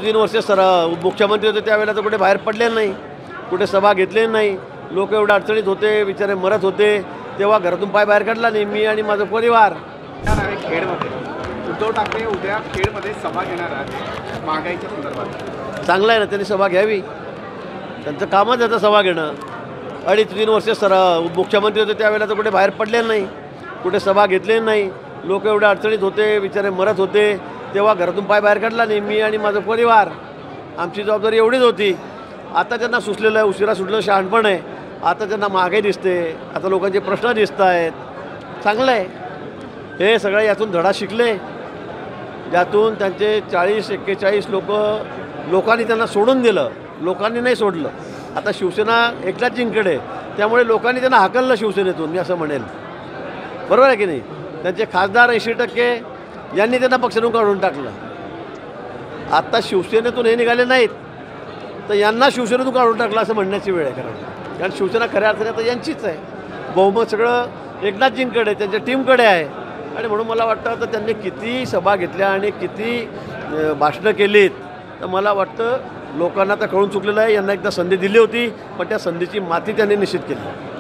3 वर्ष मुख्यमंत्री होते त्यावेळेला तर कुठे बाहेर पडले नाही, कुठे सभा घेतली नाही. लोक एवढे अडचणीत होते, बिचारे मरत होते, तेव्हा घरातून पाय बाहेर काढला नाही मी आणि माझा परिवार. खेडमध्ये उद्धव ठाकरे उद्या खेडमध्ये सभा घेणार आहेत महागाईच्या संदर्भात. चांगलं आहे ना, त्यांनी सभा घ्यावी. त्यांचं कामच याचं सभा घेणं. 2.5-3 वर्ष मुख्यमंत्री होते त्यावेळेला तर कुठे बाहेर पडले नाही, कुठे सभा घेतली नाही. लोक एवढे अडचणीत होते, बिचारे मरत होते, तेव्हा घरातून पाय बाहेर काढला नाही मी आणि माझा परिवार. आमची जबाबदारी एवढीच होती. आता त्यांना सुचलेलं आहे, उशिरा सुटलं शहाणपण आहे. आता त्यांना महागाई दिसते, आता लोकांचे प्रश्न दिसत आहेत. चांगलं आहे. हे सगळे यातून धडा शिकले, ज्यातून त्यांचे 40-41 लोकांनी त्यांना सोडून दिलं, लोकांनी नाही सोडलं. आता शिवसेना एकलाच जिंककडे, त्यामुळे लोकांनी त्यांना हाकललं शिवसेनेतून, मी असं म्हणेल. बरोबर आहे की नाही. त्यांचे खासदार 80% यांनी त्यांना पक्षातून काढून टाकलं. आता शिवसेनेतून हे निघाले नाहीत तर यांना शिवसेनेतून काढून टाकलं असं म्हणण्याची वेळ आहे. कारण शिवसेना खऱ्या अर्थाने आता यांचीच आहे. बहुमत सगळं एकनाथजींकडे, त्यांच्या टीमकडे आहे. आणि म्हणून मला वाटतं तर त्यांनी किती सभा घेतल्या आणि किती भाषणं केलीत, तर मला वाटतं लोकांना आता कळून चुकलेलं आहे. यांना एकदा संधी दिली होती, पण त्या संधीची माती त्यांनी निश्चित केली.